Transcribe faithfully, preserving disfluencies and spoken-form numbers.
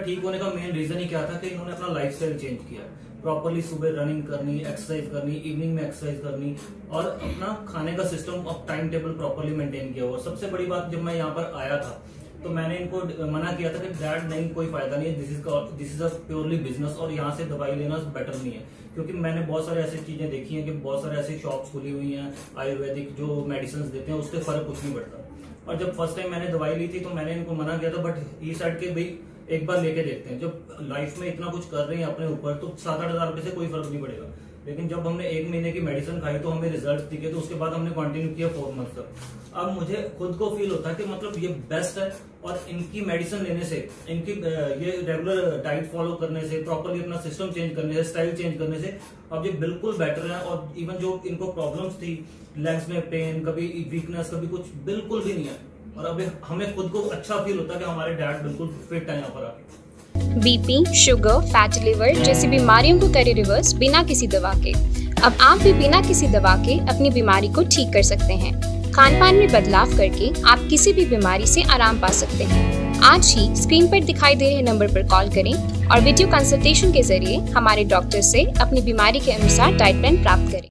ठीक होने का मेन रीजन ही क्या था कि इन्होंने अपना लाइफस्टाइल चेंज किया, प्रॉपरली सुबह रनिंग करनी, एक्सरसाइज करनी, इवनिंग में एक्सरसाइज करनी और अपना खाने का system of time table properly maintain किया हुआ। सबसे बड़ी बात, जब मैं यहाँ पर आया था तो मैंने इनको मना किया था कि डैड नहीं, कोई फायदा नहीं है, this is this is a purely business और यहाँ से दवाई लेना बेटर नहीं है। क्योंकि मैंने बहुत सारे ऐसी चीजें देखी हैं कि बहुत सारे ऐसी शॉप्स खुली हुई हैं आयुर्वेदिक जो मेडिसिन देते हैं, उससे फर्क कुछ नहीं पड़ता। और जब फर्स्ट टाइम मैंने दवाई ली थी तो मैंने इनको मना किया था, बट ये साइड के भाई एक बार लेके देखते हैं, जब लाइफ में इतना कुछ कर रहे हैं अपने ऊपर तो सात आठ हजार रुपए से कोई फर्क नहीं पड़ेगा। लेकिन जब हमने एक महीने की मेडिसिन खाई तो हमें रिजल्ट दिखे, तो उसके बाद हमने कंटिन्यू किया फोर मंथ तक। अब मुझे खुद को फील होता है कि मतलब ये बेस्ट है और इनकी मेडिसिन लेने से, इनकी ये रेगुलर डाइट फॉलो करने से, प्रॉपरली अपना सिस्टम चेंज करने से, स्टाइल चेंज करने से अब ये बिल्कुल बेटर है। और इवन जो इनको प्रॉब्लम्स थी, लेग्स में पेन, कभी वीकनेस, कभी कुछ, बिल्कुल भी नहीं है। और अब हमें खुद को अच्छा फील होता है कि हमारे डैड बिल्कुल फिट है यहाँ पर आके। बीपी, शुगर, फैटी लिवर जैसी बीमारियों को करे रिवर्स बिना किसी दवा के। अब आप भी बिना किसी दवा के अपनी बीमारी को ठीक कर सकते हैं। खान पान में बदलाव करके आप किसी भी बीमारी से आराम पा सकते हैं। आज ही स्क्रीन पर दिखाई दे रहे नंबर पर कॉल करें और वीडियो कंसल्टेशन के जरिए हमारे डॉक्टर से अपनी बीमारी के अनुसार डाइट प्लान प्राप्त करें।